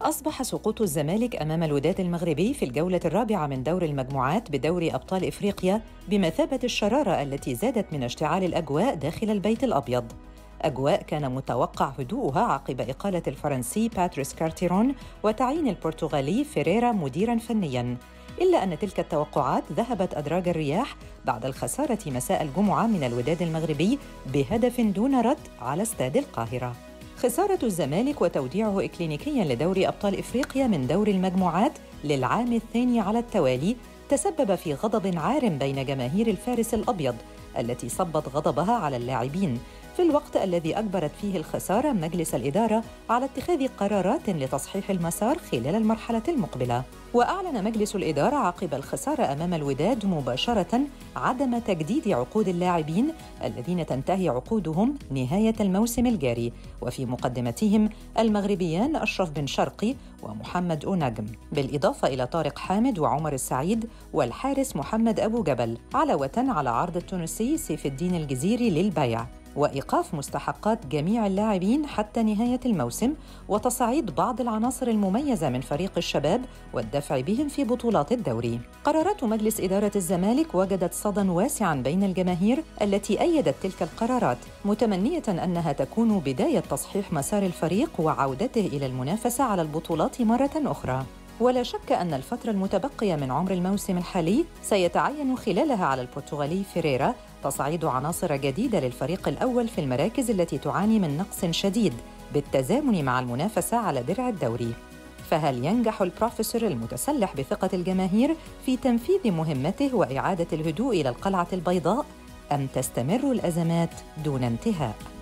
أصبح سقوط الزمالك أمام الوداد المغربي في الجولة الرابعة من دور المجموعات بدوري أبطال إفريقيا بمثابة الشرارة التي زادت من اشتعال الأجواء داخل البيت الأبيض. أجواء كان متوقع هدوءها عقب إقالة الفرنسي باتريس كارتيرون وتعيين البرتغالي فيريرا مديراً فنياً، إلا أن تلك التوقعات ذهبت أدراج الرياح بعد الخسارة مساء الجمعة من الوداد المغربي بهدف دون رد على استاد القاهرة. خسارة الزمالك وتوديعه إكلينيكياً لدوري أبطال إفريقيا من دور المجموعات للعام الثاني على التوالي تسبب في غضب عارم بين جماهير الفارس الأبيض التي صبت غضبها على اللاعبين في الوقت الذي أجبرت فيه الخسارة مجلس الإدارة على اتخاذ قرارات لتصحيح المسار خلال المرحلة المقبلة. وأعلن مجلس الإدارة عقب الخسارة أمام الوداد مباشرة عدم تجديد عقود اللاعبين الذين تنتهي عقودهم نهاية الموسم الجاري، وفي مقدمتهم المغربيان أشرف بن شرقي ومحمد أونجم، بالإضافة إلى طارق حامد وعمر السعيد والحارس محمد أبو جبل، علاوة على عرض التونسي سيف الدين الجزيري للبيع، وإيقاف مستحقات جميع اللاعبين حتى نهاية الموسم، وتصعيد بعض العناصر المميزة من فريق الشباب والدفع بهم في بطولات الدوري. قرارات مجلس إدارة الزمالك وجدت صدى واسعاً بين الجماهير التي أيدت تلك القرارات، متمنية أنها تكون بداية تصحيح مسار الفريق وعودته إلى المنافسة على البطولات مرة أخرى. ولا شك أن الفترة المتبقية من عمر الموسم الحالي سيتعين خلالها على البرتغالي فيريرا تصعيد عناصر جديدة للفريق الأول في المراكز التي تعاني من نقص شديد بالتزامن مع المنافسة على درع الدوري. فهل ينجح البروفيسور المتسلح بثقة الجماهير في تنفيذ مهمته وإعادة الهدوء إلى القلعة البيضاء، أم تستمر الأزمات دون انتهاء؟